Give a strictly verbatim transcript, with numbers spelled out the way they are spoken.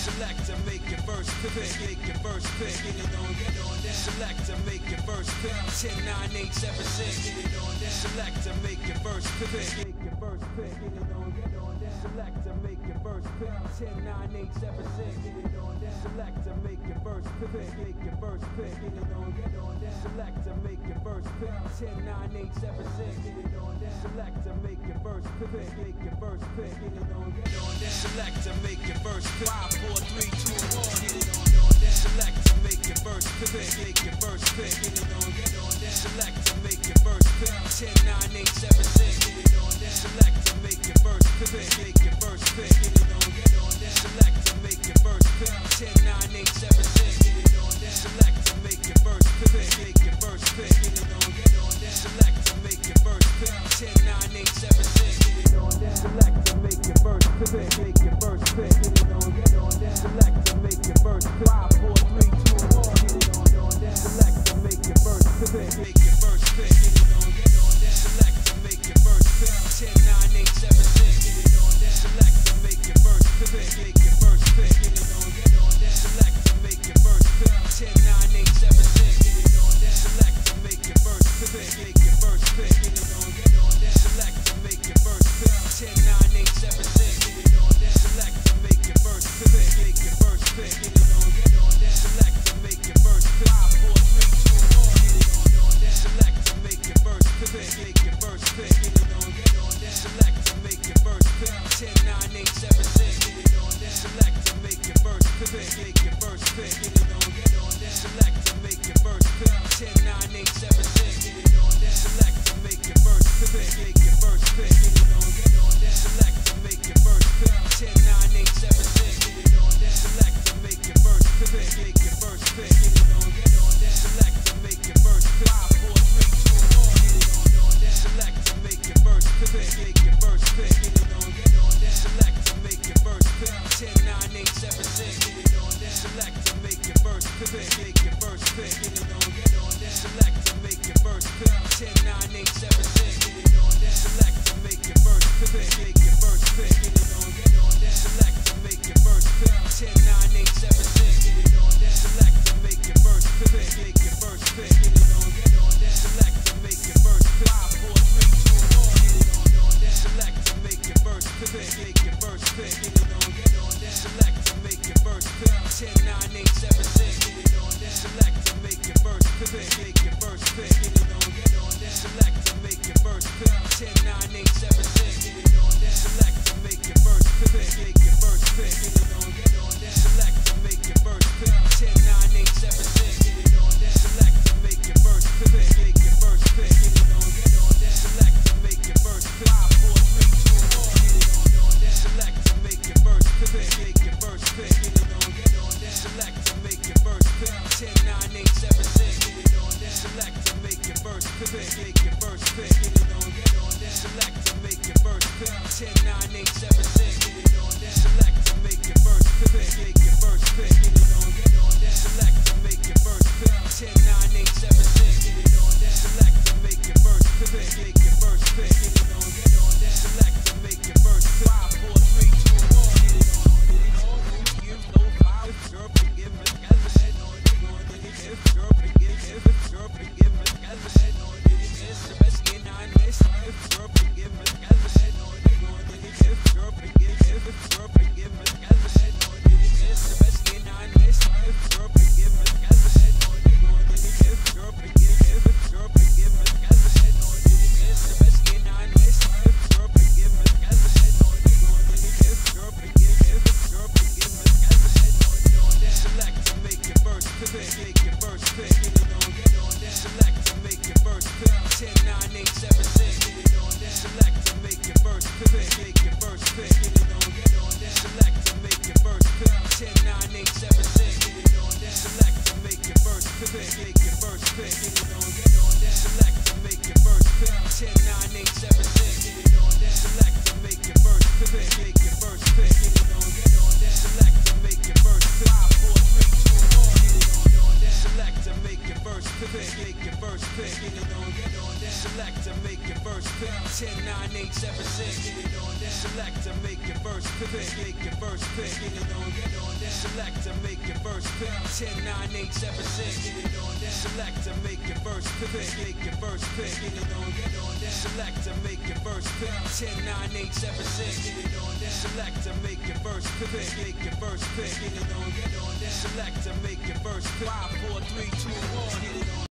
Select to make your first pick, make your first pick. Get it on, get on that. Select to make your first pick. ten, nine, eight, seven, six. Get it on that. Select to make your first pick, make your first pick. Get it on, get on that. Select to make your first pick. ten, nine, eight, seven, six. Get it on that. Select to make your first pick, make your first pick. Get it on, get on that. Select to make your first pick. ten, nine, eight, seven, six. Get it on that. Select to make your first pick, make your first pick. Get it on, get on that. Select to make your first pick. five, four, three, two, one. Get it on, on that. Select to make your first pick, make your first pick. Get it on, get on that. Select to make your first pick. ten, nine, eight, seven, six. Get it on that. Select to make your first pick, make your first pick. Get it on, get on that. Select to make your first pick. ten, nine, eight, seven, six. Get it on that. Select to make your first pick, make your first pick. Get it on, get on that. Select to make your first pick. ten, nine, eight, seven, six. Get it on that. Select to make your first pick, make your first pick. Get it on, get on that. Select to make your first pick. five, four, three, two, one. Get it on, on that. Select to make your first pick, make your first pick. Get it on, get on that. Select to make your first pick. ten, nine, eight, seven, six. Get it on that. Select to make your first pick, make your first pick. Get it on, get on that. Select to make your first pick. ten, nine, eight, seven, six. Get it on that. Select to make your first pick, make your first pick. Get it on, get on that. Select to make your first pick. ten, nine, eight, seven, six. Get it on that. Select to make your first pick, make your first pick. Get it on, get on that. Select to make your first pick. five, four, three, two, one. Get it on, on that. Select to make your first pick, make your first pick. Get it on, get on that. Select to make your first pick. ten, nine, eight, seven, six. Get it on that. Select to make your first pick, make your first pick. Get it on, get on that. Select to make your first pick. ten, nine, eight, seven, six. Get it on that. Select to make your first pick, make your first pick. Get it on, get on that. Select to make your first pick. ten, nine, eight, seven, six. Get it on that. Select to make your first pick, make your first pick. Get it on, get on that. Select to make your first pick. five, four, three, two, one. Get it on, on that. Select to make your first pick, make your first pick. Get it on, get on that. Select to make your first pick. ten, nine, eight, seven, six. Get it on that. Select to make your first pick, make your first pick. Get it on, get on that. Select to make your first pick. ten, nine, eight, seven, six. Get it on that. Select to make your first pick, make your first pick. Get it on, get on that. Select to make your first pick. ten, nine, eight, seven, six. Get it on that. Select to make your first pick, make your first pick. Get it on, get on that. Select to make your first pick. five, four, three, two, one. Get it on, on that. Select to make your first pick, make your first pick. Get it on, get on that. Select to make your first pick. ten, nine, eight, seven, six. Get it on that. Select to make your first pick, make your first pick. Get it on, get on that. Select to make your first pick. ten, nine, eight, seven, six. Get it on that. Select to make your first pick, make your first pick. Get it on, get on that. Select to make your first pick. ten, nine, eight, seven, six. Get it on that. Select to make your first pick, make your first pick. Get it on, get on that. Select to make your first pick. five, four, three, two, one. Get it on, on that. Select to make your first pick, make your first pick. Get it on, get on that. Select to make your first pick. ten, nine, eight, seven, six. Get it on that. Select to make your first pick, make your first pick. Get it on, get on that. Select to make your first pick. ten, nine, eight, seven, six. Get it on that. Select to make your first pick, make your first pick. Get it on, get on that. Select to make your first pick. ten, nine, eight, seven, six. Get it on that. Select to make your first pick, make your first pick. Get it on, get on that. Select to make your first pick. five, four, three, two, one. Get it on, get it on. You know how it's your forgiveness. It's your forgiveness. It's your forgiveness. It's the best in our nation. It's your forgiveness. It's your forgiveness. It's your forgiveness. It's the best in our nation. It's your forgiveness. It's your forgiveness. It's your forgiveness. It's the best in our nation. It's your forgiveness. It's your forgiveness. It's your forgiveness. Select to make your first pick, make your first pick. Get it on, get on that. Select to make your first pick. ten, nine, eight, seven, six. Get it on that. Select to make your first pick, make your first pick. Get it on, get on that. Select to make your first pick. ten, nine, eight, seven, six. Get it on that. Select to make your first pick, make your first pick. Get it on, get on that. Select to make your first pick. ten, nine, eight, seven, six. Get it on that. Select to make your first pick, make your first pick. Get it on, get on that. Select to make your first pick. five, four, three, two, one. Get it on, on that. Select to make your first pick, make your first pick. Get it on, get on that. Select to make your first pick. ten, nine, eight, seven, six. Get it on that. Select to make your first pick, make your first pick. Get it on, get on that. Select to make your first pick. ten, nine, eight, seven, six. Get it on down. Select to make your first pick. Make your first pick. Get it on, get on down. Select to make your first pick. ten, nine, eight, seven, six. Get it on down. Select to make your first pick. Make your first pick. Get it on, get on down. Select to make your first pick. five, four, three, two, one. Get it on.